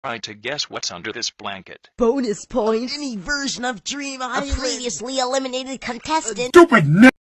Try to guess what's under this blanket. Bonus points. Any version of Dream A Island. previously eliminated contestant. Stupid